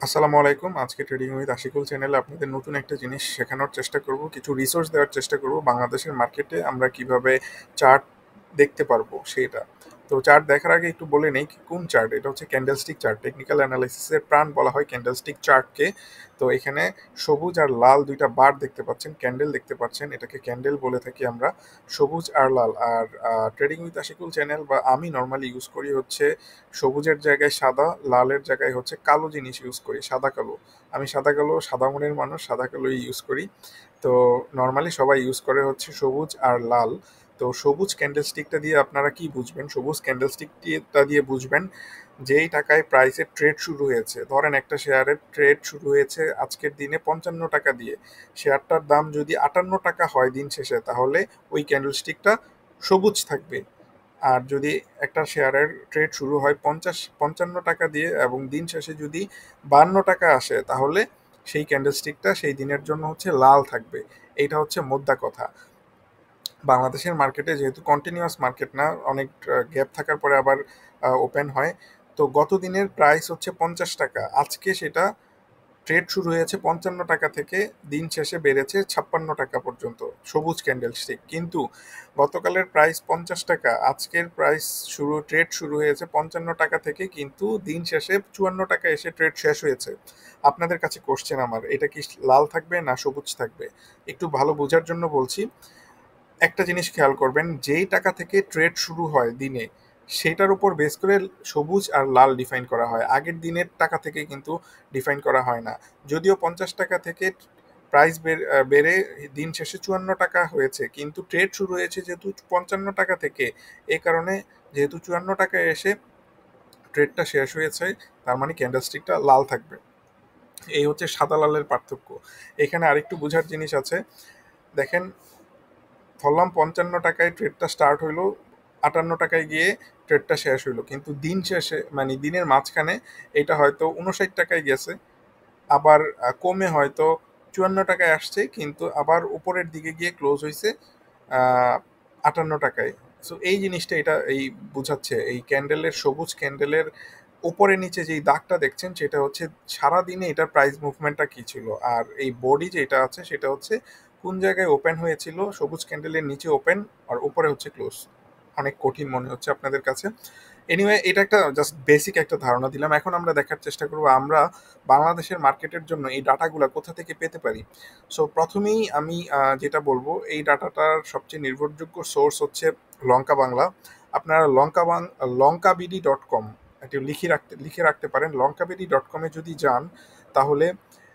আসসালামু আলাইকুম। আজকে ট্রেডিং উইথ আশিকুল চ্যানেলে আপনাদের নতুন একটা জিনিস শেখানোর চেষ্টা করব। কিছু রিসোর্স দেওয়ার চেষ্টা করব বাংলাদেশের মার্কেটে আমরা কিভাবে চার্ট দেখতে পারবো সেইটা। তো চার্ট দেখার আগে একটু বলে নেই কোন চার্ট। এটা হচ্ছে ক্যান্ডেলস্টিক চার্ট। টেকনিক্যাল অ্যানালাইসিসের প্রাণ বলা হয় ক্যান্ডেলস্টিক চার্টকে। তো এখানে সবুজ আর লাল দুইটা বার দেখতে পাচ্ছেন, ক্যান্ডেল দেখতে পাচ্ছেন। এটাকে ক্যান্ডেল বলে থাকি আমরা, সবুজ আর লাল। আর ট্রেডিং উইথ আশিকুল চ্যানেল বা আমি নর্মালি ইউজ করি হচ্ছে সবুজের জায়গায় সাদা, লালের জায়গায় হচ্ছে কালো জিনিস ইউজ করি, সাদা কালো। আমি সাদা কালো, সাদা মনের মানুষ, সাদা কালোই ইউজ করি। তো নর্মালি সবাই ইউজ করে হচ্ছে সবুজ আর লাল। তো সবুজ ক্যান্ডেলস্টিকটা দিয়ে আপনারা কি বুঝবেন? সবুজ ক্যান্ডেলস্টিকটা দিয়ে বুঝবেন যেই টাকায় প্রাইসের ট্রেড শুরু হয়েছে। ধরেন একটা শেয়ারের ট্রেড শুরু হয়েছে আজকের দিনে 55 টাকা দিয়ে। শেয়ারটার দাম যদি 58 টাকা হয় দিন শেষে, তাহলে ওই ক্যান্ডেলস্টিকটা সবুজ থাকবে। আর যদি একটা শেয়ারের ট্রেড শুরু হয় 55 টাকা দিয়ে এবং দিন শেষে যদি 52 টাকা আসে, তাহলে সেই ক্যান্ডেলস্টিকটা সেই দিনের জন্য হচ্ছে লাল থাকবে। এইটা হচ্ছে মোদ্দা কথা। বাংলাদেশের মার্কেটে যেহেতু কন্টিনিউয়াস মার্কেট না, অনেক গ্যাপ থাকার পরে আবার ওপেন হয়। তো গত দিনের প্রাইস হচ্ছে 50 টাকা, আজকে সেটা ট্রেড শুরু হয়েছে 55 টাকা থেকে, দিন শেষে বেড়েছে 56 টাকা পর্যন্ত সবুজ ক্যান্ডেলস্টিক। কিন্তু গতকালের প্রাইস 50 টাকা, আজকের প্রাইস ট্রেড শুরু হয়েছে 55 টাকা থেকে, কিন্তু দিন শেষে 54 টাকা এসে ট্রেড শেষ হয়েছে। আপনাদের কাছে কোশ্চেন আমার, এটা কি লাল থাকবে না সবুজ থাকবে? একটু ভালো বোঝার জন্য বলছি। একটা জিনিস খেয়াল করবেন, যেই টাকা থেকে ট্রেড শুরু হয় দিনে, সেটার উপর বেস করে সবুজ আর লাল ডিফাইন করা হয়, আগের দিনের টাকা থেকে কিন্তু ডিফাইন করা হয় না। যদিও 50 টাকা থেকে প্রাইস বেড়ে দিন শেষে 54 টাকা হয়েছে, কিন্তু ট্রেড শুরু হয়েছে যেহেতু 55 টাকা থেকে, এই কারণে যেহেতু 54 টাকায় এসে ট্রেডটা শেষ হয়েছে, তার মানে ক্যান্ডেলস্টিকটা লাল থাকবে। এই হচ্ছে সাদা লালের পার্থক্য। এখানে আরেকটু বোঝার জিনিস আছে। দেখেন, ধরলাম 55 টাকায় ট্রেডটা স্টার্ট হইলো, 58 টাকায় গিয়ে ট্রেডটা শেষ হইলো, কিন্তু দিন শেষে মানে দিনের মাঝখানে এটা হয়তো 59 টাকায় গেছে, আবার কমে হয়তো 54 টাকায় আসছে, কিন্তু আবার উপরের দিকে গিয়ে ক্লোজ হয়েছে 58 টাকায়। সো এই জিনিসটা এটা এই বোঝাচ্ছে, এই ক্যান্ডেলের, সবুজ ক্যান্ডেলের উপরে নিচে যেই দাগটা দেখছেন সেটা হচ্ছে সারাদিনে এটার প্রাইস মুভমেন্টটা কি ছিল। আর এই বডি যেটা আছে সেটা হচ্ছে কোন জায়গায় ওপেন হয়েছিল, সবুজ ক্যান্ডেলের নিচে ওপেন আর উপরে হচ্ছে ক্লোজ। অনেক কঠিন মনে হচ্ছে আপনাদের কাছে। এনিওয়ে, এটা একটা জাস্ট বেসিক একটা ধারণা দিলাম। এখন আমরা দেখার চেষ্টা করব আমরা বাংলাদেশের মার্কেটের জন্য এই ডাটাগুলো কোথা থেকে পেতে পারি। সো প্রথমেই আমি যেটা বলবো, এই ডাটাটার সবচেয়ে নির্ভরযোগ্য সোর্স হচ্ছে লঙ্কা বাংলা। আপনারা লঙ্কাবিডি.com একটু লিখে রাখতে পারেন। লঙ্কাবিডি.com-এ যদি যান, তাহলে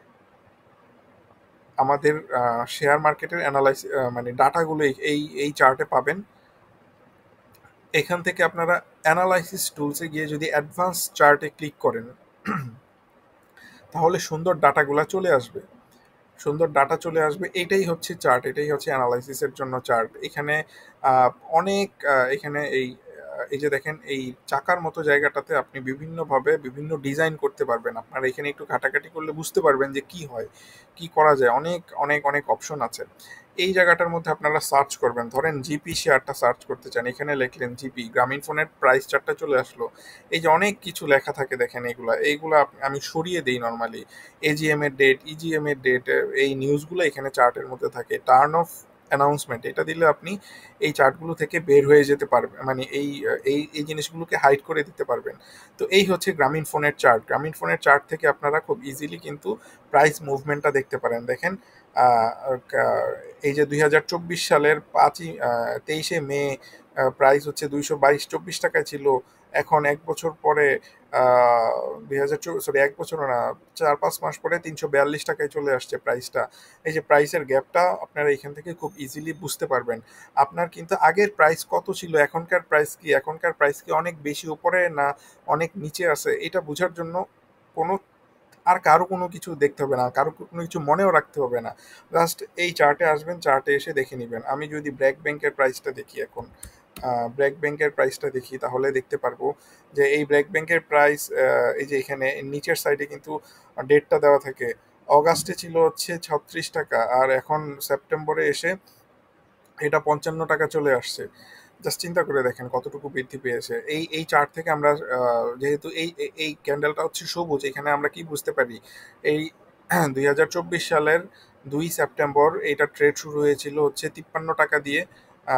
আমাদের শেয়ার মার্কেটের মানে ডাটাগুলো এই এই চার্টে পাবেন। এখান থেকে আপনারা অ্যানালাইসিস টুলসে গিয়ে যদি অ্যাডভান্স চার্টে ক্লিক করেন, তাহলে সুন্দর ডাটাগুলো চলে আসবে। সুন্দর ডাটা চলে আসবে। এটাই হচ্ছে চার্ট, এটাই হচ্ছে অ্যানালাইসিসের জন্য চার্ট। এখানে আহ, অনেক এখানে এই যে দেখেন, এই চাকার মতো জায়গাটাতে আপনি বিভিন্নভাবে বিভিন্ন ডিজাইন করতে পারবেন। আপনারা এখানে একটু ঘাটাঘাটি করলে বুঝতে পারবেন যে কি হয়, কি করা যায়। অনেক অনেক অনেক অপশন আছে। এই জায়গাটার মধ্যে আপনারা সার্চ করবেন, ধরেন জিপি শেয়ারটা সার্চ করতে চান, এখানে লিখলেন জিপি, গ্রামীণ ফোনের প্রাইস চার্টটা চলে আসলো। এই যে অনেক কিছু লেখা থাকে দেখেন, এইগুলা আমি সরিয়ে দিই নর্মালি। এজিএম এর ডেট, ইজিএম এর ডেট, এই নিউজগুলো এখানে চার্টের মধ্যে থাকে। টার্ন অফ অ্যানাউন্সমেন্ট, এটা দিলে আপনি এই চার্টগুলো থেকে বের হয়ে যেতে পারবেন, মানে এই জিনিসগুলোকে হাইড করে দিতে পারবেন। তো এই হচ্ছে গ্রামীণ ফোনের চার্ট। গ্রামীণ ফোনের চার্ট থেকে আপনারা খুব ইজিলি কিন্তু প্রাইস মুভমেন্টটা দেখতে পারেন। দেখেন, আহ, আহ, এই যে 2024 সালের 23শে মে প্রাইস হচ্ছে 222-24 টাকায় ছিল। এখন এক বছর পরে এক বছর না, 4-5 মাস পরে 342 টাকায় চলে আসছে প্রাইসটা। এই যে প্রাইসের গ্যাপটা আপনারা এখান থেকে খুব ইজিলি বুঝতে পারবেন। আপনার কিন্তু আগের প্রাইস কত ছিল, এখনকার প্রাইস কি, এখনকার প্রাইস কি অনেক বেশি উপরে না অনেক নিচে আছে, এটা বোঝার জন্য কোনো কারো কোনো কিছু দেখতে হবে না, কারো কোনো কিছু মনেও রাখতে হবে না। জাস্ট এই চার্টে আসবেন, চার্টে এসে দেখে নেবেন। আমি যদি ব্র্যাক ব্যাংকের প্রাইসটা দেখি এখন, ব্র্যাক ব্যাংকের প্রাইসটা দেখি, তাহলে দেখতে পারবো যে এই ব্র্যাক ব্যাংকের প্রাইস, এই যে এখানে নিচের সাইডে কিন্তু ডেটটা দেওয়া থাকে। অগাস্টে ছিল হচ্ছে 36 টাকা, আর এখন সেপ্টেম্বরে এসে এটা 55 টাকা চলে আসছে। জাস্ট চিন্তা করে দেখেন কতটুকু বৃদ্ধি পেয়েছে। এই চার্ট থেকে আমরা যেহেতু এই ক্যান্ডেলটা হচ্ছে সবুজ, এখানে আমরা কি বুঝতে পারি? এই ২০২৪ সালের ২ সেপ্টেম্বর এইটা ট্রেড শুরু হয়েছিল হচ্ছে ৳৫৩ দিয়ে, আ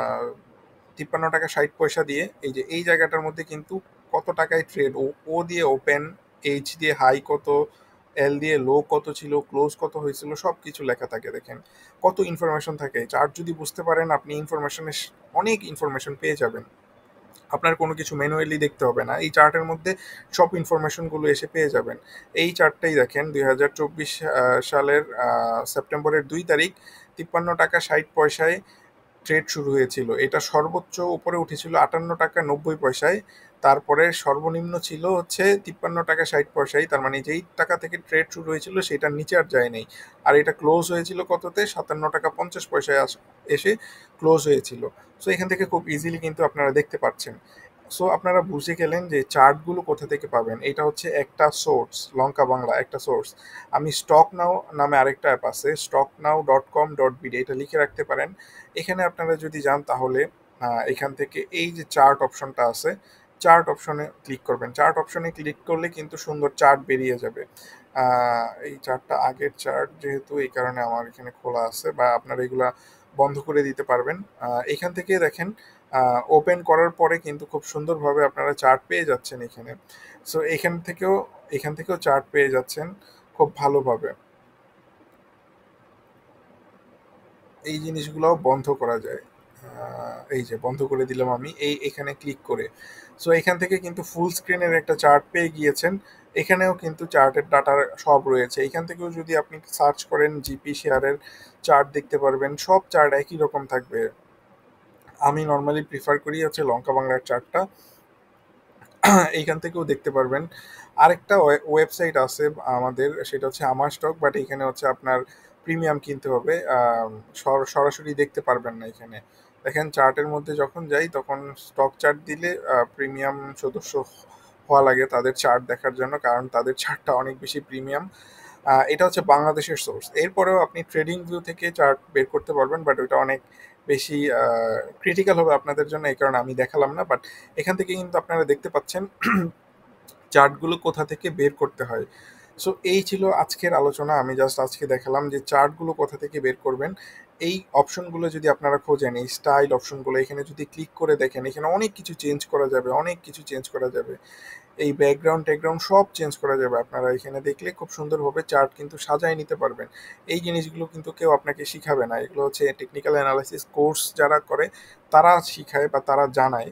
৳৫৩.৬০ দিয়ে। এই যে এই জায়গাটার মধ্যে কিন্তু কত টাকায় ট্রেড, ও দিয়ে ওপেন, এইচ দিয়ে হাই কত, এল দিয়ে লো কত ছিল, ক্লোজ কত হয়েছিল, সবকিছু লেখা থাকে। দেখেন কত ইনফরমেশন থাকে। চার্ট যদি বুঝতে পারেন আপনি অনেক ইনফরমেশন পেয়ে যাবেন। আপনার কোনো কিছু ম্যানুয়ালি দেখতে হবে না, এই চার্টের মধ্যে সব ইনফরমেশনগুলো এসে পেয়ে যাবেন। এই চার্টটাই দেখেন ২০২৪ সালের সেপ্টেম্বরের ২ তারিখ ৳৫৩.৬০ ট্রেড শুরু হয়েছিল। এটা সর্বোচ্চ উপরে উঠেছিল ৳৫৮.৯০। তারপরে সর্বনিম্ন ছিল হচ্ছে ৳৫৩.৬০। তার মানে যেই টাকা থেকে ট্রেড শুরু হয়েছিল সেটার নিচে আর যায় নাই। আর এটা ক্লোজ হয়েছিল কততে? ৳৫৭.৫০ এসে ক্লোজ হয়েছিল। সো এখান থেকে খুব ইজিলি কিন্তু আপনারা দেখতে পাচ্ছেন। সো আপনারা বুঝে গেলেন যে চার্টগুলো কোথা থেকে পাবেন। এটা হচ্ছে একটা সোর্স, লঙ্কা বাংলা একটা সোর্স। আমি স্টক নাও নামে আরেকটা অ্যাপ আছে, stocknow.com.bd, এটা লিখে রাখতে পারেন। এখানে আপনারা যদি যান তাহলে এখান থেকে এই যে চার্ট অপশনটা আছে, চার্ট অপশনে ক্লিক করবেন। চার্ট অপশনে ক্লিক করলে কিন্তু সুন্দর চার্ট বেরিয়ে যাবে। এই চার্টটা আগের চার্ট যেহেতু, এই কারণে আমার এখানে খোলা আছে, বা আপনারা এগুলা বন্ধ করে দিতে পারবেন। এখান থেকে দেখেন ওপেন করার পরে কিন্তু খুব সুন্দরভাবে আপনারা চার্ট পেয়ে যাচ্ছেন এখানে। সো এখান থেকেও চার্ট পেয়ে যাচ্ছেন খুব ভালোভাবে। এই জিনিসগুলোও বন্ধ করা যায়। এই যে বন্ধ করে দিলাম আমি এখানে ক্লিক করে। সো এখান থেকে কিন্তু ফুল স্ক্রিনের একটা চার্ট পেয়ে গিয়েছেন। এখানেও কিন্তু চার্টের ডাটা সব রয়েছে। এখান থেকেও যদি আপনি সার্চ করেন জিপি শেয়ারের চার্ট দেখতে পারবেন। সব চার্ট একই রকম থাকবে। আমি নর্মালি প্রিফার করি হচ্ছে লঙ্কা বাংলার চার্টটা। এইখান থেকেও দেখতে পারবেন। আরেকটা ওয়েবসাইট আছে আমাদের, সেটা হচ্ছে আমার স্টক, বাট এখানে হচ্ছে আপনার প্রিমিয়াম কিনতে হবে। সরাসরি দেখতে পারবেন না এখানে। দেখেন চার্টের মধ্যে যখন যাই তখন স্টক চার্ট দিলে প্রিমিয়াম সদস্য হওয়া লাগে তাদের চার্ট দেখার জন্য, কারণ তাদের চার্টটা অনেক বেশি প্রিমিয়াম। এটা হচ্ছে বাংলাদেশের সোর্স। এরপরেও আপনি ট্রেডিং ভিউ থেকে চার্ট বের করতে পারবেন, বাট ওইটা অনেক বেশি ক্রিটিক্যাল হবে আপনাদের জন্য, এই কারণে আমি দেখালাম না। বাট এখান থেকে কিন্তু আপনারা দেখতে পাচ্ছেন চার্টগুলো কোথা থেকে বের করতে হয়। সো এই ছিল আজকের আলোচনা। আমি জাস্ট আজকে দেখালাম যে চার্টগুলো কোথা থেকে বের করবেন। এই অপশনগুলো যদি আপনারা খোঁজেন, এই স্টাইল অপশনগুলো এখানে যদি ক্লিক করে দেখেন, এখানে অনেক কিছু চেঞ্জ করা যাবে, অনেক কিছু চেঞ্জ করা যাবে। এই ব্যাকগ্রাউন্ড ট্যাকগ্রাউন্ড সব চেঞ্জ করা যাবে। আপনারা এখানে দেখলে খুব সুন্দরভাবে চার্ট কিন্তু সাজায় নিতে পারবেন। এই জিনিসগুলো কিন্তু কেউ আপনাকে শিখাবে না। এগুলো হচ্ছে টেকনিক্যাল অ্যানালাইসিস কোর্স যারা করে তারা শিখায় বা তারা জানায়।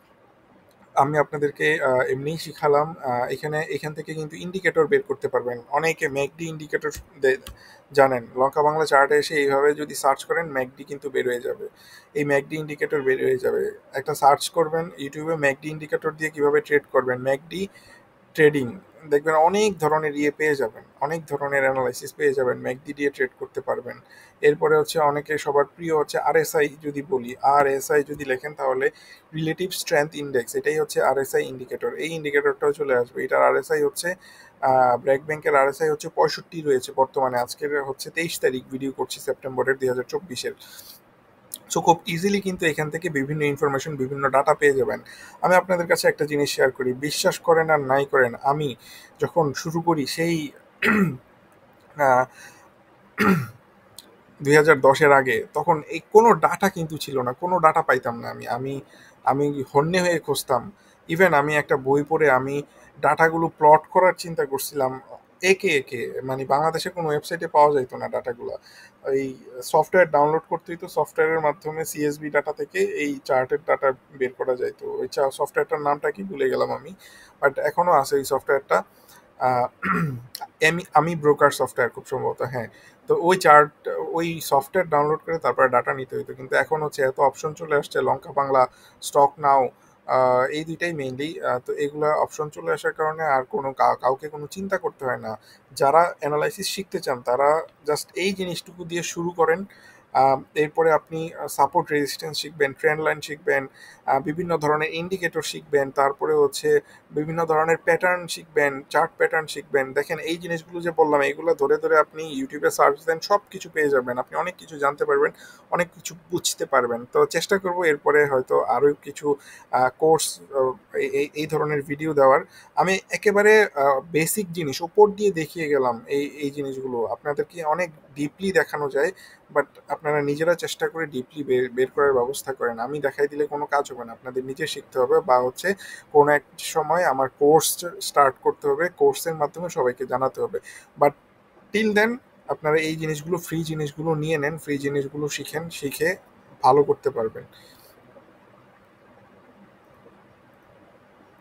আমি আপনাদেরকে এমনিই শিখালাম। এখান থেকে কিন্তু ইন্ডিকেটর বের করতে পারবেন। অনেকে ম্যাকডি ইন্ডিকেটর জানেন। লঙ্কা বাংলা চার্টে এসে এইভাবে যদি সার্চ করেন ম্যাকডি কিন্তু বের হয়ে যাবে। এই ম্যাকডি ইন্ডিকেটর বের হয়ে যাবে। একটা সার্চ করবেন ইউটিউবে, ম্যাকডি ইন্ডিকেটর দিয়ে কিভাবে ট্রেড করবেন, ম্যাকডি ট্রেডিং, দেখবেন অনেক ধরনের পেয়ে যাবেন, অনেক ধরনের অ্যানালাইসিস পেয়ে যাবেন, ম্যাকডি দিয়ে ট্রেড করতে পারবেন। এরপরে হচ্ছে অনেকে সবার প্রিয় হচ্ছে আরএসআই যদি বলি, আরএসআই যদি লেখেন তাহলে রিলেটিভ স্ট্রেংথ ইন্ডেক্স, এটাই হচ্ছে আরএসআই ইন্ডিকেটর। এই ইন্ডিকেটরটাও চলে আসবে। এটার আরএসআই হচ্ছে ব্র্যাক ব্যাংকের আরএসআই হচ্ছে 65 রয়েছে বর্তমানে। আজকের হচ্ছে 23 তারিখ, ভিডিও করছি সেপ্টেম্বরের 2024-এর। সো খুব ইজিলি কিন্তু এখান থেকে বিভিন্ন ইনফরমেশন, বিভিন্ন ডাটা পেয়ে যাবেন। আমি আপনাদের কাছে একটা জিনিস শেয়ার করি, বিশ্বাস করেন আর নাই করেন, আমি যখন শুরু করি সেই 2010-এর আগে, তখন এই কোনো ডাটা কিন্তু ছিল না, কোনো ডাটা পাইতাম না। আমি আমি আমি হন্যে হয়ে খুঁজতাম। ইভেন আমি একটা বই পড়ে আমি ডাটাগুলো প্লট করার চিন্তা করছিলাম একে একে। মানে বাংলাদেশে কোনো ওয়েবসাইটে পাওয়া যাইতো না ডাটাগুলো। এই সফটওয়্যার ডাউনলোড করতে হইতো, সফটওয়্যারের মাধ্যমে সিএসবি ডাটা থেকে এই চার্টের ডাটা বের করা যাইতো। ওই সফটওয়্যারটার নামটা কি ভুলে গেলাম আমি, বাট এখনও আছে এই সফটওয়্যারটা। আহ, আমি ব্রোকার সফটওয়্যার খুব সম্ভবত, হ্যাঁ। তো ওই সফটওয়্যার ডাউনলোড করে তারপরে ডাটা নিতে হইতো, কিন্তু এখন হচ্ছে এত অপশন চলে আসছে, লঙ্কা বাংলা, স্টক নাও, এই দুইটাই মেইনলি। তো এগুলা অপশন চলে আসার কারণে আর কোনো কাউকে কোনো চিন্তা করতে হয় না। যারা অ্যানালাইসিস শিখতে চান তারা জাস্ট এই জিনিসটুকু দিয়ে শুরু করেন। এরপরে আপনি সাপোর্ট রেজিস্ট্যান্স শিখবেন, ট্রেন্ড লাইন শিখবেন, বিভিন্ন ধরনের ইন্ডিকেটর শিখবেন, তারপরে হচ্ছে বিভিন্ন ধরনের প্যাটার্ন শিখবেন, চার্ট প্যাটার্ন শিখবেন। দেখেন এই জিনিসগুলো যে বললাম এইগুলো ধরে ধরে আপনি ইউটিউবে সার্চ দেন, সব কিছু পেয়ে যাবেন, আপনি অনেক কিছু জানতে পারবেন, অনেক কিছু বুঝতে পারবেন। তো চেষ্টা করব এরপরে হয়তো আরও কিছু কোর্স, এই ধরনের ভিডিও দেওয়ার। আমি একেবারে বেসিক জিনিস উপর দিয়ে দেখিয়ে গেলাম, এই জিনিসগুলো আপনাদেরকে অনেক ডিপলি দেখানো যায়, বাট আপনারা নিজেরা চেষ্টা করে ডিপলি বের করার ব্যবস্থা করেন। আমি দেখাই দিলে কোনো কাজ হবে না, আপনাদের নিজে শিখতে হবে, বা হচ্ছে কোনো এক সময় আমার কোর্স স্টার্ট করতে হবে, কোর্সের মাধ্যমে সবাইকে জানাতে হবে। বাট টিল দেন আপনারা এই জিনিসগুলো, ফ্রি জিনিসগুলো নিয়ে নেন, ফ্রি জিনিসগুলো শিখেন, শিখে ভালো করতে পারবেন।